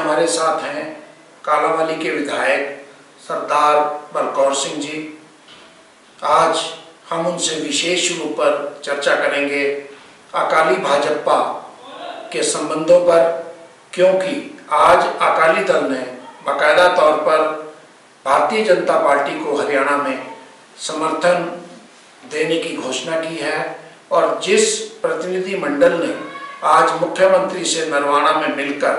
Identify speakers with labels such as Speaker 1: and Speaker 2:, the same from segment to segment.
Speaker 1: हमारे साथ हैं कालांवाली के विधायक सरदार बलकौर सिंह जी। आज हम उनसे विशेष रूप पर चर्चा करेंगे अकाली भाजपा के संबंधों पर, क्योंकि आज अकाली दल ने बाकायदा तौर पर भारतीय जनता पार्टी को हरियाणा में समर्थन देने की घोषणा की है और जिस प्रतिनिधि मंडल ने आज मुख्यमंत्री से नरवाना में मिलकर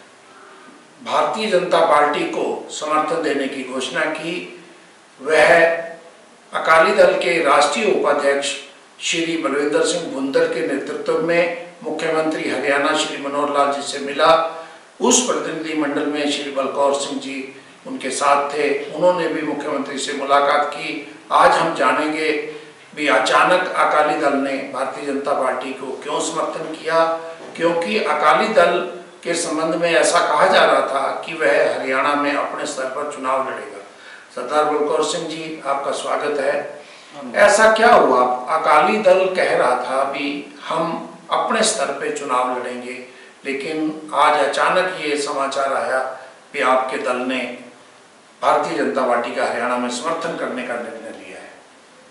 Speaker 1: भारतीय जनता पार्टी को समर्थन देने की घोषणा की, वह अकाली दल के राष्ट्रीय उपाध्यक्ष श्री बलविंदर सिंह भुंदर के नेतृत्व में मुख्यमंत्री हरियाणा श्री मनोहर लाल जी से मिला। उस प्रतिनिधि मंडल में श्री बलकौर सिंह जी उनके साथ थे, उन्होंने भी मुख्यमंत्री से मुलाकात की। आज हम जानेंगे भी अचानक अकाली दल ने भारतीय जनता पार्टी को क्यों समर्थन किया, क्योंकि अकाली दल के संबंध में ऐसा कहा जा रहा था कि वह हरियाणा में अपने स्तर पर चुनाव लड़ेगा। सरदार बलकौर सिंह जी, आपका स्वागत है। ऐसा क्या हुआ? अकाली दल कह रहा था भी हम अपने स्तर पे चुनाव लड़ेंगे, लेकिन आज अचानक ये समाचार आया कि आपके दल ने भारतीय जनता पार्टी का हरियाणा में समर्थन करने का निर्णय लिया है।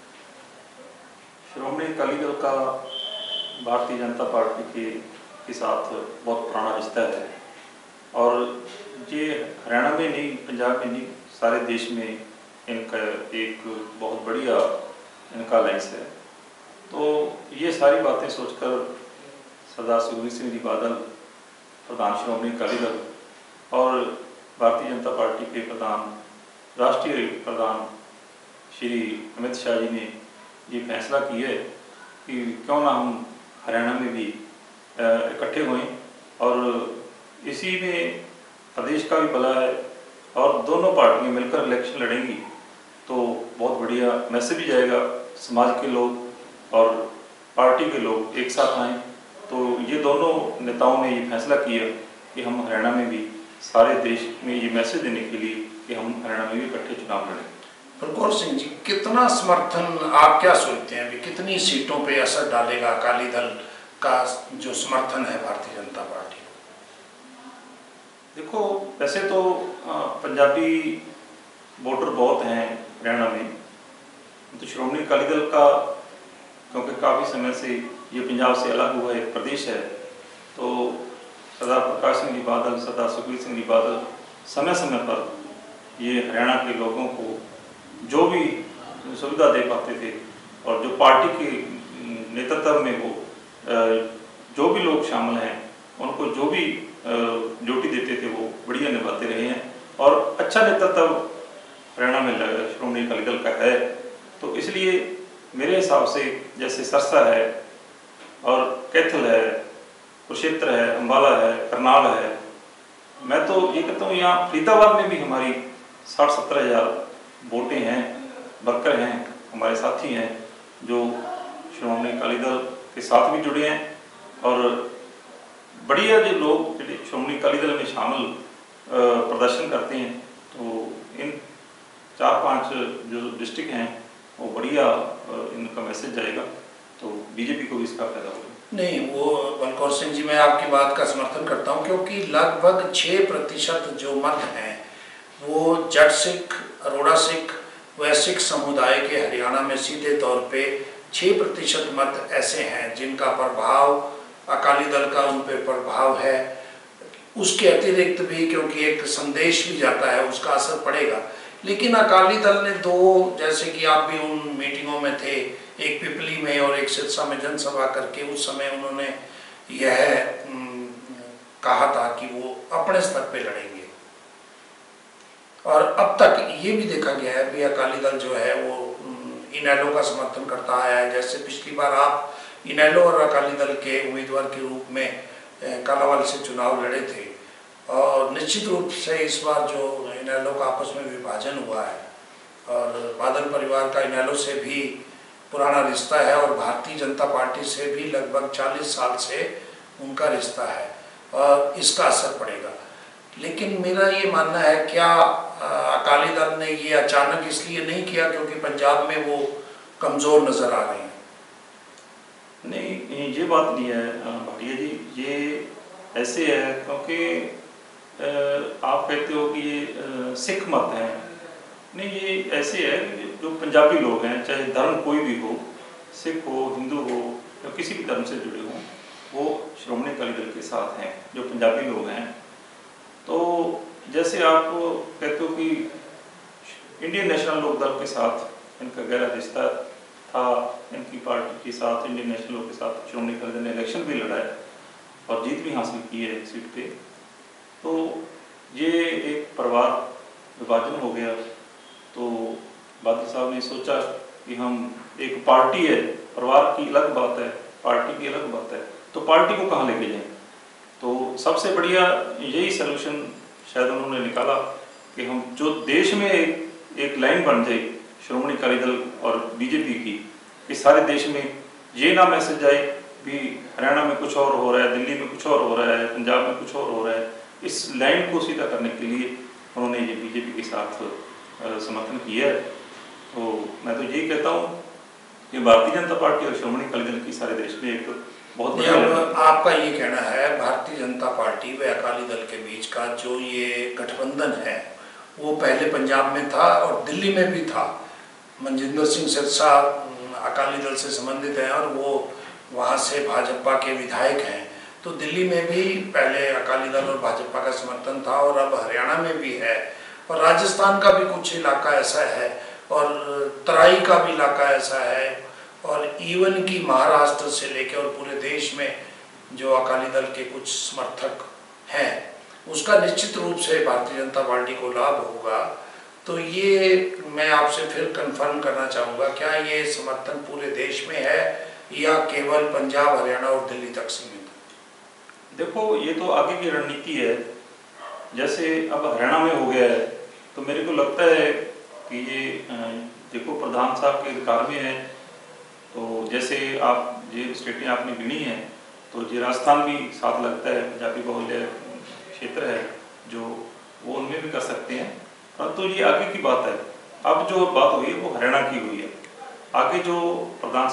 Speaker 2: श्रोमणी अकाली दल का भारतीय जनता पार्टी के साथ बहुत पुराना रिश्ता है और ये हरियाणा में नहीं, पंजाब में नहीं, सारे देश में इनका एक बहुत बढ़िया इनका अलायंस है। तो ये सारी बातें सोचकर सरदार सुखबीर सिंह जी बादल, प्रधान श्रोमणी अकाली दल, और भारतीय जनता पार्टी के प्रधान, राष्ट्रीय प्रधान श्री अमित शाह जी ने ये फैसला किया है कि क्यों ना हम हरियाणा में भी इकट्ठे हुए और इसी में प्रदेश का भी भला है और दोनों पार्टियां मिलकर इलेक्शन लड़ेंगी तो बहुत बढ़िया मैसेज भी जाएगा। समाज के लोग और पार्टी के लोग एक साथ आएँ, तो ये दोनों नेताओं ने ये फैसला किया कि हम हरियाणा में भी सारे देश में ये मैसेज देने के लिए कि हम हरियाणा में भी इकट्ठे चुनाव लड़ेंगे।
Speaker 1: बलकौर सिंह जी, कितना समर्थन, आप क्या सोचते हैं भी कितनी सीटों पे असर डालेगा अकाली दल का जो समर्थन है भारतीय जनता पार्टी?
Speaker 2: देखो, वैसे तो पंजाबी वोटर बहुत हैं हरियाणा में, तो श्रोमणी अकाली दल का क्योंकि काफ़ी समय से ये पंजाब से अलग हुआ एक प्रदेश है, तो सरदार प्रकाश सिंह जी बादल, सरदार सुखबीर सिंह जी बादल समय समय पर ये हरियाणा के लोगों को जो भी सुविधा दे पाते थे और जो पार्टी के नेतृत्व में वो जो भी लोग शामिल हैं उनको जो भी ड्यूटी देते थे वो बढ़िया निभाते रहे हैं और अच्छा नेतृत्व हरियाणा में श्रोमणी अकाली दल का है। तो इसलिए मेरे हिसाब से जैसे सरसा है और कैथल है, कुरुक्षेत्र है, अम्बाला है, करनाल है, मैं तो ये कहता हूँ यहाँ फरीदाबाद में भी हमारी 60-70 हज़ार वोटें हैं, वर्कर हैं, हमारे साथी हैं जो श्रोमणी अकाली दल के साथ भी जुड़े हैं और बढ़िया जो लोग श्रोमणी अकाली दल में शामिल प्रदर्शन करते हैं। तो इन 4-5 जो डिस्ट्रिक्ट हैं वो बढ़िया इनका मैसेज जाएगा, तो बीजेपी को भी इसका फायदा होगा।
Speaker 1: नहीं, वो बलकौर सिंह जी, मैं आपकी बात का समर्थन करता हूं, क्योंकि लगभग 6% जो मत हैं वो जट सिख, अरोड़ा सिख व सिख समुदाय के हरियाणा में सीधे तौर पे 6% मत ऐसे हैं जिनका प्रभाव अकाली दल का उन पर प्रभाव है। उसके अतिरिक्त भी क्योंकि एक संदेश भी जाता है, उसका असर पड़ेगा। लेकिन अकाली दल ने दो, जैसे कि आप भी उन मीटिंगों में थे, एक पिपली में और एक सिरसा में जनसभा करके, उस समय उन्होंने यह कहा था कि वो अपने स्तर पे लड़ेंगे और अब तक ये भी देखा गया है भी अकाली दल जो है वो इनेलो का समर्थन करता आया है। जैसे पिछली बार आप इनेलो और अकाली दल के उम्मीदवार के रूप में कालांवाली से चुनाव लड़े थे और निश्चित रूप से इस बार जो इनेलो का आपस में विभाजन हुआ है और बादल परिवार का इनेलो से भी पुराना रिश्ता है और भारतीय जनता पार्टी से भी लगभग 40 साल से उनका रिश्ता है और इसका असर पड़ेगा। लेकिन मेरा ये मानना है, क्या अकाली दल ने ये अचानक इसलिए नहीं किया क्योंकि पंजाब में वो कमज़ोर नज़र आ रहे हैं?
Speaker 2: नहीं, ये बात नहीं है भाटिया जी, ये ऐसे है क्योंकि आप कहते हो कि ये सिख मत हैं, नहीं, ये ऐसे है कि जो पंजाबी लोग हैं, चाहे धर्म कोई भी हो, सिख हो, हिंदू हो या किसी भी धर्म से जुड़े हों, वो श्रोमणी अकाली दल के साथ हैं, जो पंजाबी लोग हैं। तो जैसे आप कहते हो कि इंडियन नेशनल लोक दल के साथ इनका गहरा रिश्ता था, इनकी पार्टी के साथ, इंडियन नेशनल लोक के साथ श्रोमणी अकाली दल ने इलेक्शन भी लड़ा है और जीत भी हासिल की है सीट पे। तो ये एक परिवार विभाजन हो गया। तो बादल साहब ने सोचा कि हम एक पार्टी है, परिवार की अलग बात है, पार्टी की अलग बात है, तो पार्टी को कहाँ लेके जाएं। तो सबसे बढ़िया यही सलूशन शायद उन्होंने निकाला कि हम जो देश में एक लाइन बन जाए श्रोमणी अकाली दल और बीजेपी की, कि सारे देश में ये ना मैसेज आए भी हरियाणा में कुछ और हो रहा है, दिल्ली में कुछ और हो रहा है, पंजाब में कुछ और हो रहा है। इस लाइन को सीधा करने के लिए उन्होंने ये बीजेपी के साथ समर्थन किया है। तो मैं तो यही कहता हूँ कि भारतीय जनता पार्टी और श्रोमणी अकाली दल की सारे देश में एक बहुत बढ़िया।
Speaker 1: आपका ये कहना है भारतीय जनता पार्टी व अकाली दल के बीच का जो ये गठबंधन है वो पहले पंजाब में था और दिल्ली में भी था। मनजिंदर सिंह सिरसा अकाली दल से संबंधित हैं और वो वहाँ से भाजपा के विधायक हैं। तो दिल्ली में भी पहले अकाली दल और भाजपा का समर्थन था और अब हरियाणा में भी है और राजस्थान का भी कुछ इलाका ऐसा है और तराई का भी इलाका ऐसा है और इवन की महाराष्ट्र से लेकर और पूरे देश में जो अकाली दल के कुछ समर्थक हैं उसका निश्चित रूप से भारतीय जनता पार्टी को लाभ होगा। तो ये मैं आपसे फिर कंफर्म करना चाहूँगा, क्या ये समर्थन पूरे देश में है या केवल पंजाब, हरियाणा और दिल्ली तक सीमित है?
Speaker 2: देखो, ये तो आगे की रणनीति है। जैसे अब हरियाणा में हो गया है तो मेरे को लगता है कि ये देखो प्रधान साहब के अधिकार में है। तो जैसे आप ये स्टेटें आपने गिनी है तो ये राजस्थान भी साथ लगता है, पंजाबी बहुल्य क्षेत्र है जो वो उनमें भी कर सकते हैं। परंतु ये आगे की बात है। अब जो बात हुई है वो हरियाणा की हुई है। आगे जो प्रधान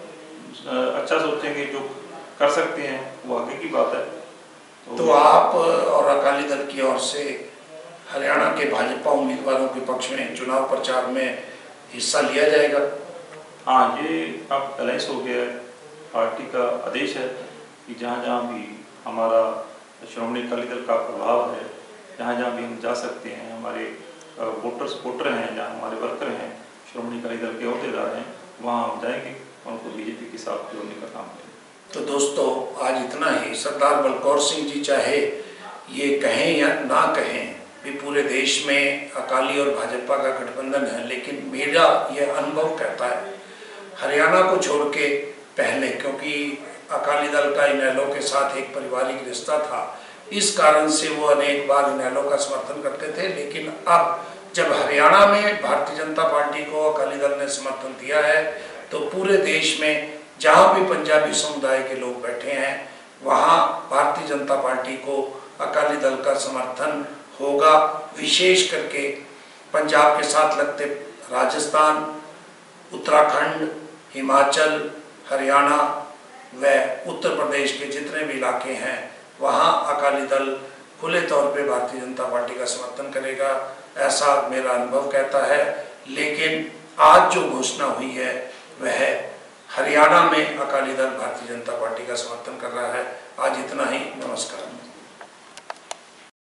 Speaker 2: साहब अच्छा सोचेंगे, जो कर सकते हैं, वो आगे की बात है।
Speaker 1: तो आप और अकाली दल की ओर से हरियाणा के भाजपा उम्मीदवारों के पक्ष में चुनाव प्रचार में हिस्सा लिया जाएगा?
Speaker 2: हाँ, ये अब अलायंस हो गया है। पार्टी का आदेश है कि जहाँ जहाँ भी हमारा श्रोमणी अकाली दल का प्रभाव है, जहाँ जहाँ भी हम जा सकते हैं, हमारे वोटर हैं, जहाँ हमारे वर्कर हैं, श्रोमणी अकाली दल के अहदेदार हैं, वहाँ हम जाएंगे और उनको बीजेपी के साथ जोड़ने का काम करेंगे।
Speaker 1: तो दोस्तों, आज इतना ही। सरदार बलकौर सिंह जी चाहे ये कहें या ना कहें भी पूरे देश में अकाली और भाजपा का गठबंधन है, लेकिन मेरा ये अनुभव कहता है हरियाणा को छोड़ के पहले, क्योंकि अकाली दल का इनेलो के साथ एक पारिवारिक रिश्ता था, इस कारण से वो अनेक बार इनेलो का समर्थन करते थे। लेकिन अब जब हरियाणा में भारतीय जनता पार्टी को अकाली दल ने समर्थन दिया है तो पूरे देश में जहाँ भी पंजाबी समुदाय के लोग बैठे हैं वहाँ भारतीय जनता पार्टी को अकाली दल का समर्थन होगा। विशेष करके पंजाब के साथ लगते राजस्थान, उत्तराखंड, हिमाचल, हरियाणा व उत्तर प्रदेश के जितने भी इलाके हैं वहाँ अकाली दल खुले तौर पे भारतीय जनता पार्टी का समर्थन करेगा, ऐसा मेरा अनुभव कहता है। लेकिन आज जो घोषणा हुई है वह हरियाणा में अकाली दल भारतीय जनता पार्टी का समर्थन कर रहा है। आज इतना ही। नमस्कार।